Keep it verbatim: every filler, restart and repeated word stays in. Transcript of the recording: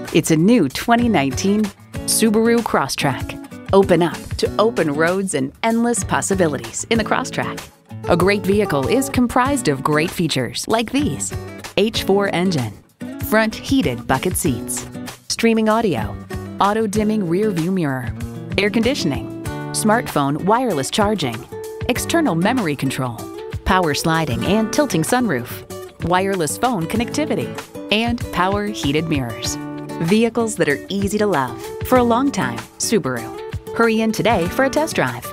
It's a new twenty nineteen Subaru Crosstrek. Open up to open roads and endless possibilities in the Crosstrek. A great vehicle is comprised of great features like these: H four engine, front heated bucket seats, streaming audio, auto-dimming rear view mirror, air conditioning, smartphone wireless charging, external memory control, power sliding and tilting sunroof, wireless phone connectivity, and power heated mirrors. Vehicles that are easy to love for a long time. Subaru. Hurry in today for a test drive.